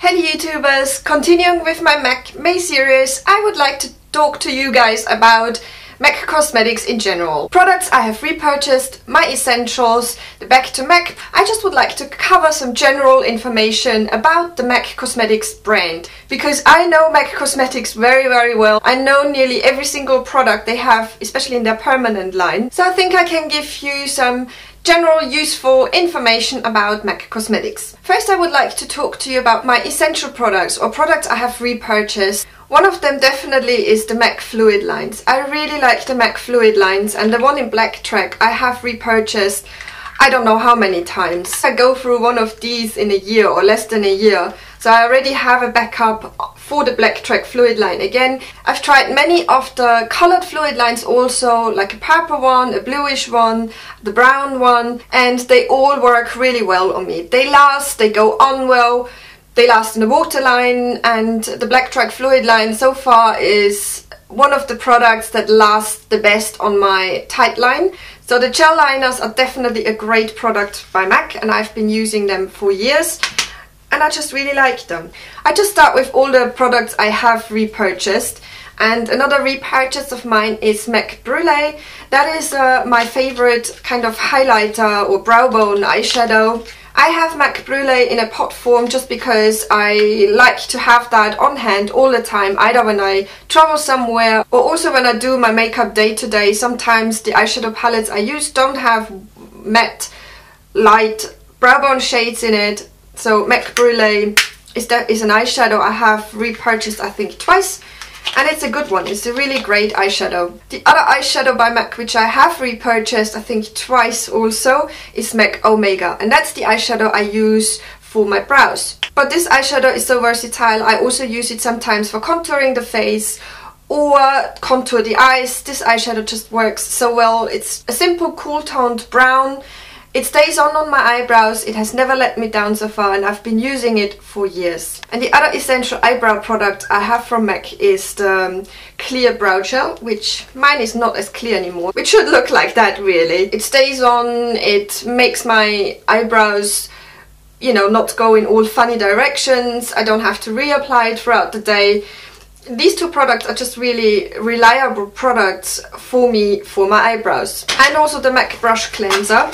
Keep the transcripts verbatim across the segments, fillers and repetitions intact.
Hey YouTubers, continuing with my MAC May series, I would like to talk to you guys about MAC cosmetics in general. Products I have repurchased, my essentials, the Back to Mac. I just would like to cover some general information about the MAC Cosmetics brand, because I know MAC Cosmetics very very well. I know nearly every single product they have, especially in their permanent line. So I think I can give you some general useful information about MAC Cosmetics. First, I would like to talk to you about my essential products or products I have repurchased. One of them definitely is the MAC Fluid lines. I really like the MAC Fluid lines, and the one in black track I have repurchased I don't know how many times. I go through one of these in a year or less than a year. So I already have a backup for the black track fluid line again. I've tried many of the colored fluid lines also, like a purple one, a bluish one, the brown one, and they all work really well on me. They last, they go on well, they last in the waterline, and the black track fluid line so far is one of the products that lasts the best on my tight line. So the gel liners are definitely a great product by MAC, and I've been using them for years. And I just really like them. I just start with all the products I have repurchased. And another repurchase of mine is MAC Brulee. That is uh, my favorite kind of highlighter or brow bone eyeshadow. I have MAC Brulee in a pot form just because I like to have that on hand all the time, either when I travel somewhere or also when I do my makeup day to day. Sometimes the eyeshadow palettes I use don't have matte, light brow bone shades in it. So MAC Brulee is, that is an eyeshadow I have repurchased I think twice, and it's a good one. It's a really great eyeshadow. The other eyeshadow by MAC which I have repurchased I think twice also is MAC Omega, and that's the eyeshadow I use for my brows. But this eyeshadow is so versatile. I also use it sometimes for contouring the face or contour the eyes. This eyeshadow just works so well. It's a simple cool toned brown. It stays on on my eyebrows, it has never let me down so far, and I've been using it for years. And the other essential eyebrow product I have from MAC is the um, clear brow gel, which mine is not as clear anymore. It should look like that really. It stays on, it makes my eyebrows, you know, not go in all funny directions. I don't have to reapply it throughout the day. These two products are just really reliable products for me for my eyebrows. And also the MAC Brush Cleanser.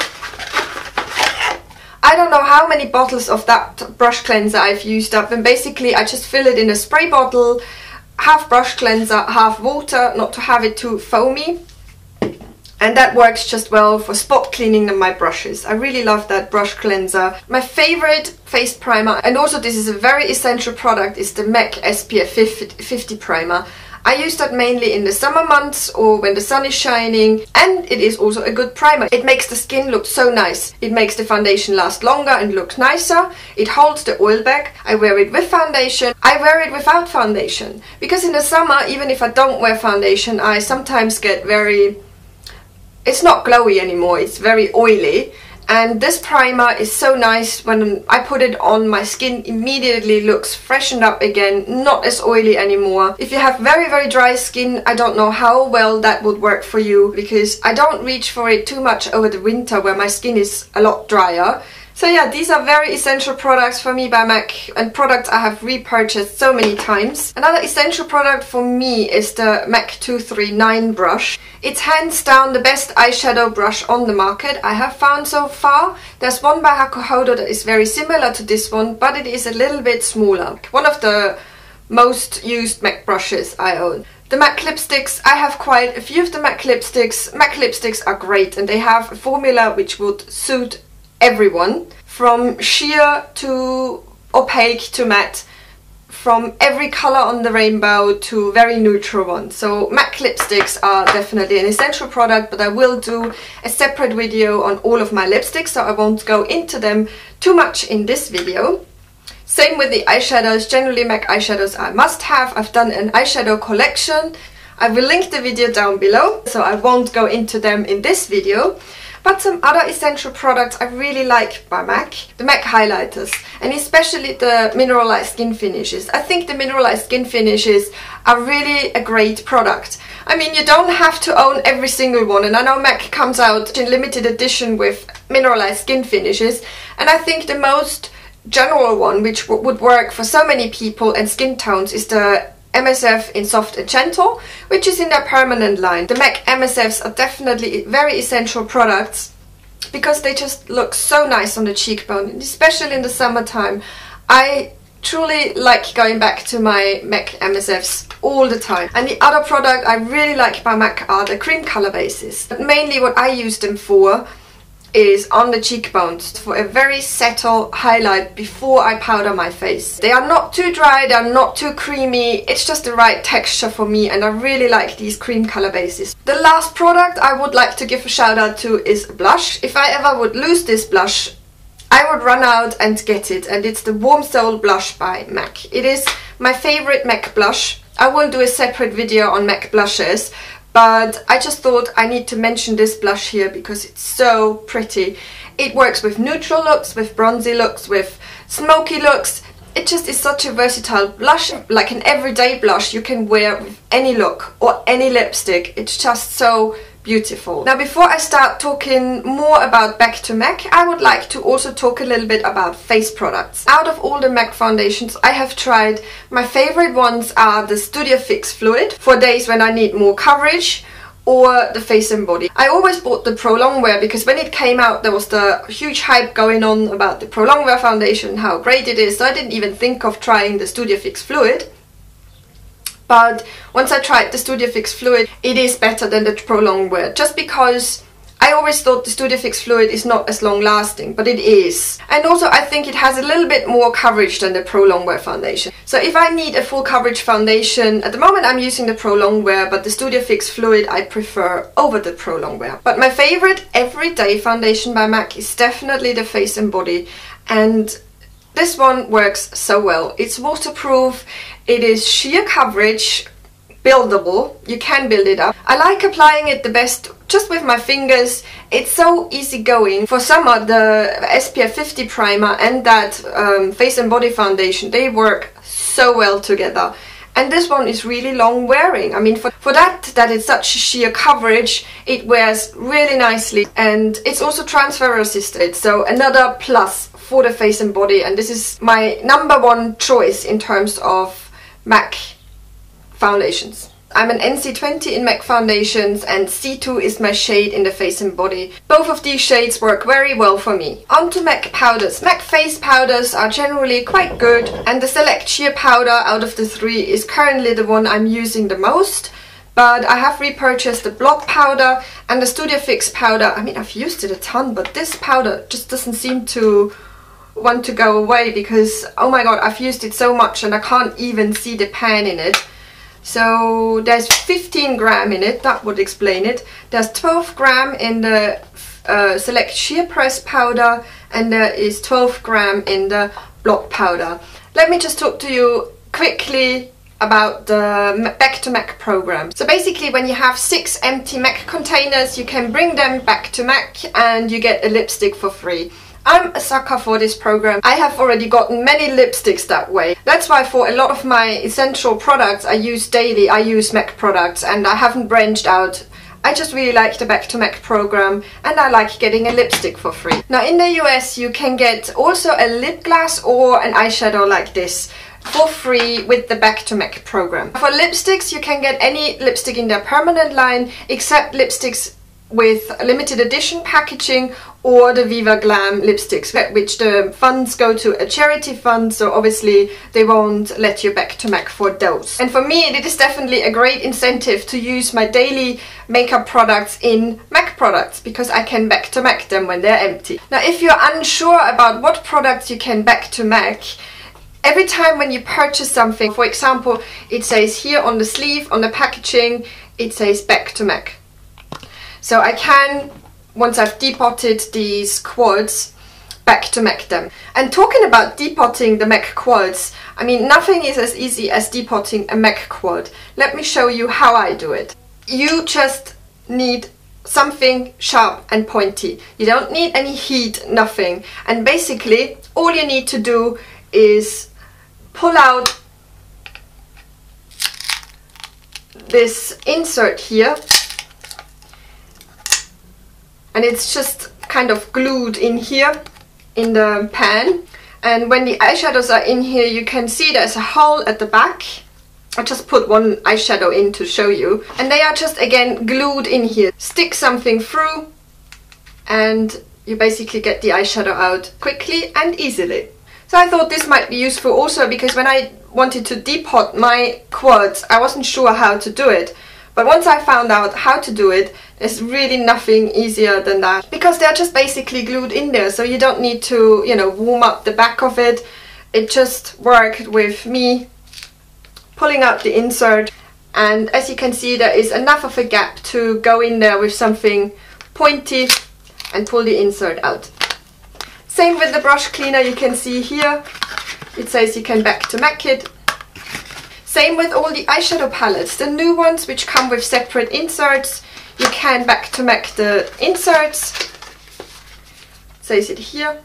I don't know how many bottles of that brush cleanser I've used up, and basically I just fill it in a spray bottle, half brush cleanser, half water, not to have it too foamy. And that works just well for spot cleaning of my brushes. I really love that brush cleanser. My favorite face primer, and also this is a very essential product, is the MAC S P F fifty primer. I use that mainly in the summer months or when the sun is shining, and it is also a good primer. It makes the skin look so nice. It makes the foundation last longer and look nicer. It holds the oil back. I wear it with foundation. I wear it without foundation. Because in the summer, even if I don't wear foundation, I sometimes get very... It's not glowy anymore, it's very oily. And this primer is so nice. When I put it on, my skin immediately looks freshened up again, not as oily anymore. If you have very very dry skin, I don't know how well that would work for you, because I don't reach for it too much over the winter where my skin is a lot drier. So yeah, these are very essential products for me by MAC, and products I have repurchased so many times. Another essential product for me is the MAC two three nine brush. It's hands down the best eyeshadow brush on the market I have found so far. There's one by Hakuhodo that is very similar to this one, but it is a little bit smaller. One of the most used MAC brushes I own. The MAC lipsticks, I have quite a few of the MAC lipsticks. MAC lipsticks are great, and they have a formula which would suit everyone, from sheer to opaque to matte, from every color on the rainbow to very neutral ones. So MAC lipsticks are definitely an essential product, but I will do a separate video on all of my lipsticks, so I won't go into them too much in this video. Same with the eyeshadows. Generally MAC eyeshadows are must have. I've done an eyeshadow collection. I will link the video down below, so I won't go into them in this video. But some other essential products I really like by MAC, the MAC highlighters, and especially the mineralized skin finishes. I think the mineralized skin finishes are really a great product. I mean, you don't have to own every single one, and I know MAC comes out in limited edition with mineralized skin finishes, and I think the most general one, which would work for so many people and skin tones, is the M S F in Soft and Gentle, which is in their permanent line. The MAC M S Fs are definitely very essential products because they just look so nice on the cheekbone, and especially in the summertime. I truly like going back to my MAC M S Fs all the time. And the other product I really like by MAC are the cream color bases. But mainly what I use them for is on the cheekbones, for a very subtle highlight before I powder my face. They are not too dry, they are not too creamy, it's just the right texture for me, and I really like these cream color bases. The last product I would like to give a shout out to is blush. If I ever would lose this blush, I would run out and get it, and it's the Warm Soul Blush by MAC. It is my favorite MAC blush. I will do a separate video on MAC blushes, but I just thought I need to mention this blush here because it's so pretty. It works with neutral looks, with bronzy looks, with smoky looks. It just is such a versatile blush, like an everyday blush you can wear with any look or any lipstick. It's just so beautiful. Now, before I start talking more about Back to Mac, I would like to also talk a little bit about face products. Out of all the MAC foundations I have tried, my favorite ones are the Studio Fix Fluid for days when I need more coverage, or the Face and Body. I always bought the Pro Longwear because when it came out there was the huge hype going on about the Pro Longwear foundation, how great it is, so I didn't even think of trying the Studio Fix Fluid. But once I tried the Studio Fix Fluid, it is better than the Pro Longwear, just because I always thought the Studio Fix Fluid is not as long lasting, but it is. And also I think it has a little bit more coverage than the Pro Longwear foundation. So if I need a full coverage foundation, at the moment I'm using the Pro Longwear, but the Studio Fix Fluid I prefer over the Pro Longwear. But my favorite everyday foundation by MAC is definitely the Face and Body, and this one works so well. It's waterproof, it is sheer coverage, buildable, you can build it up. I like applying it the best just with my fingers. It's so easygoing. For summer, the S P F fifty primer and that um, Face and Body foundation, they work so well together. And this one is really long wearing. I mean, for, for that, that it's such sheer coverage, it wears really nicely. And it's also transfer resistant, so another plus for the Face and Body. And this is my number one choice in terms of MAC foundations. I'm an N C twenty in MAC foundations, and C two is my shade in the Face and Body. Both of these shades work very well for me. On to MAC powders. MAC face powders are generally quite good, and the Select Sheer powder out of the three is currently the one I'm using the most. But I have repurchased the Block powder and the Studio Fix powder. I mean, I've used it a ton, but this powder just doesn't seem to want to go away because, oh my god, I've used it so much and I can't even see the pan in it. So there's fifteen gram in it, that would explain it. There's twelve gram in the uh, Select Sheer Press powder, and there is twelve gram in the Block powder. Let me just talk to you quickly about the Back to Mac program. So basically, when you have six empty MAC containers, you can bring them back to MAC and you get a lipstick for free. I'm a sucker for this program. I have already gotten many lipsticks that way. That's why for a lot of my essential products I use daily, I use MAC products, and I haven't branched out. I just really like the Back to Mac program, and I like getting a lipstick for free. Now in the U S you can get also a lip gloss or an eyeshadow like this for free with the Back to Mac program. For lipsticks you can get any lipstick in their permanent line except lipsticks with limited edition packaging or the Viva Glam lipsticks, which the funds go to a charity fund, so obviously they won't let you Back to Mac for those. And for me it is definitely a great incentive to use my daily makeup products in MAC products, because I can Back to Mac them when they're empty. Now if you're unsure about what products you can Back to Mac, every time when you purchase something, for example, it says here on the sleeve, on the packaging, it says Back to Mac. So I can, once I've depotted these quads, Back to Mac them. And talking about depotting the MAC quads, I mean, nothing is as easy as depotting a MAC quad. Let me show you how I do it. You just need something sharp and pointy. You don't need any heat, nothing. And basically, all you need to do is pull out this insert here, and it's just kind of glued in here in the pan, And when the eyeshadows are in here, you can see there's a hole at the back. I just put one eyeshadow in to show you. And they are just, again, glued in here. Stick something through and you basically get the eyeshadow out quickly and easily. So I thought this might be useful also because when I wanted to depot my quads, I wasn't sure how to do it. But once I found out how to do it, there's really nothing easier than that. Because they're just basically glued in there, so you don't need to, you know, warm up the back of it. It just worked with me pulling out the insert. And as you can see, there is enough of a gap to go in there with something pointy and pull the insert out. Same with the brush cleaner, you can see here. It says you can Back to Mac it. Same with all the eyeshadow palettes, the new ones which come with separate inserts. You can Back to Mac the inserts. It says it here.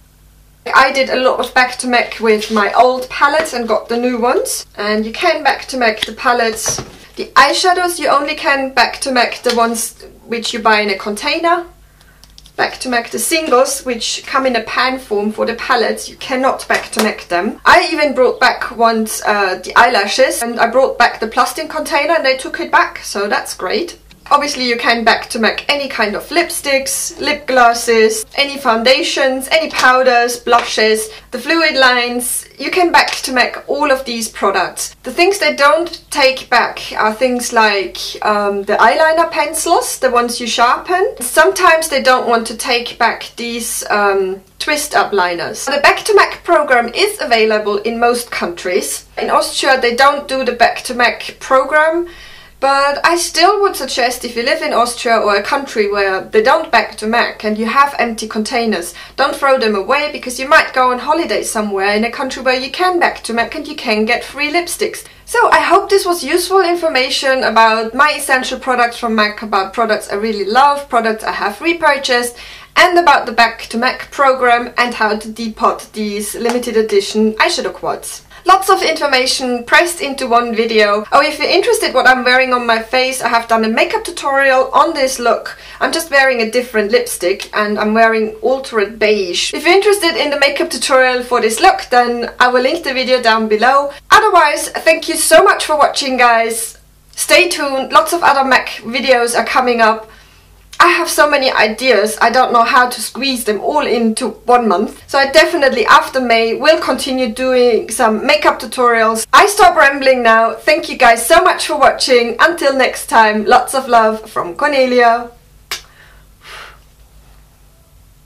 I did a lot of Back to Mac with my old palettes and got the new ones. And you can Back to Mac the palettes. The eyeshadows you only can Back to Mac the ones which you buy in a container. Back to Mac the singles, which come in a pan form for the palettes, you cannot Back to Mac them. I even brought back once uh, the eyelashes, and I brought back the plastic container and they took it back, so that's great. Obviously you can Back to Mac any kind of lipsticks, lip glosses, any foundations, any powders, blushes, the fluid lines. You can Back to Mac all of these products. The things they don't take back are things like um, the eyeliner pencils, the ones you sharpen. Sometimes they don't want to take back these um, twist up liners. The Back to Mac program is available in most countries. In Austria they don't do the Back to Mac program. But I still would suggest, if you live in Austria or a country where they don't Back to Mac and you have empty containers, don't throw them away, because you might go on holiday somewhere in a country where you can Back to Mac and you can get free lipsticks. So I hope this was useful information about my essential products from MAC, about products I really love, products I have repurchased, and about the Back to Mac program and how to depot these limited edition eyeshadow quads. Lots of information pressed into one video. Oh, if you're interested what I'm wearing on my face, I have done a makeup tutorial on this look. I'm just wearing a different lipstick and I'm wearing Altered Beige. If you're interested in the makeup tutorial for this look, then I will link the video down below. Otherwise, thank you so much for watching, guys. Stay tuned, lots of other MAC videos are coming up. I have so many ideas, I don't know how to squeeze them all into one month. So I definitely, after May, will continue doing some makeup tutorials. I stop rambling now. Thank you guys so much for watching. Until next time, lots of love from Cornelia.